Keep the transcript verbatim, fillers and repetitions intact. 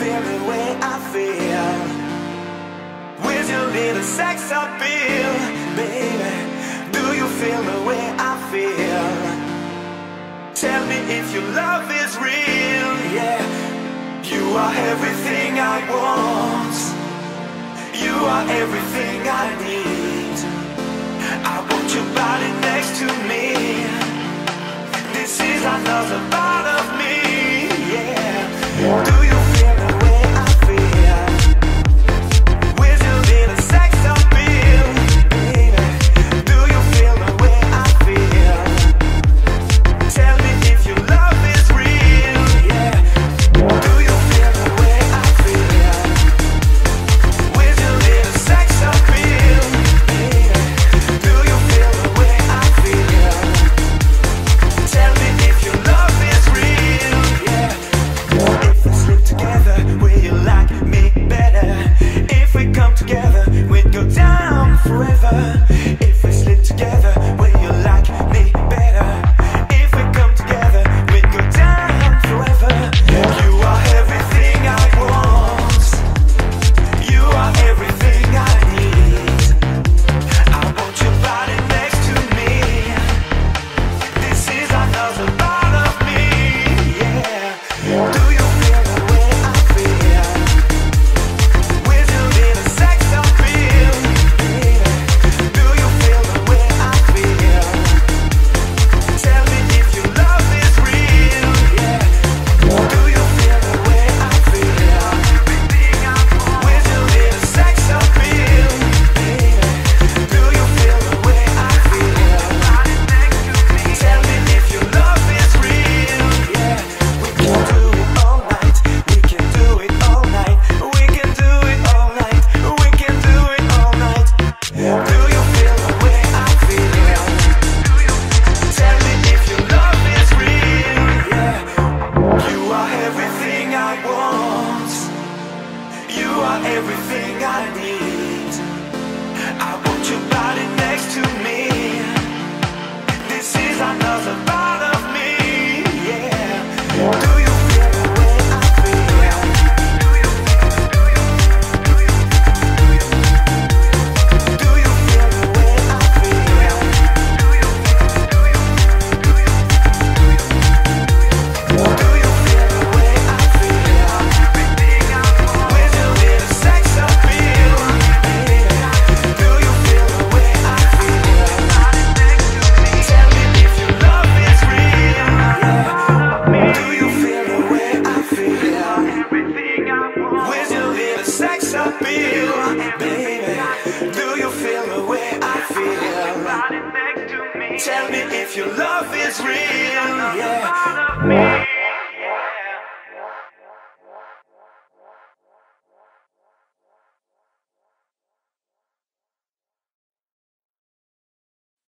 feel the way I feel with your little sex appeal, baby? Do you feel the way I feel? Tell me if your love is real, yeah. You are everything I want. You are everything I need. I want your body next to me. This is another part of me, yeah. Do you feel the way I feel with your little sex appeal, baby? Do you feel the way I feel? Tell me if your love is real, yeah. Do you feel the way I feel with your little sex appeal, baby? Do you feel the way I feel? Tell me if your love is real, yeah. If we sleep together, will you like me better? If we come together, we'd go down forever. If we sleep together, will you like me better? If we come together, we'd go down forever. You are everything I want. You are everything I need. I want your body next to me. This is another part of me, yeah. Do you feel the way I feel with your little sex appeal, baby? Do you feel the way I feel? Tell me if your love is real, yeah. Do you feel the way I feel with your little sex appeal, baby? Do you feel the way I feel? Tell me if your love is real, yeah. We can do it all night. We can do it all night. We can do it all night. We can do it all night. Do you feel the way I feel? Tell me if your love is real, yeah. You are everything I want. You are everything I need. I want your body next to me. This is another part of me, yeah. Do you feel the way I feel? Do you feel the way I feel? Do you feel the way I feel with your little sex appeal, baby? Do you feel the way I feel? Tell me if your love is real, yeah. Do you feel the way I feel with your little sex appeal, baby? Do you feel the way I feel? Tell me if your love is real, yeah.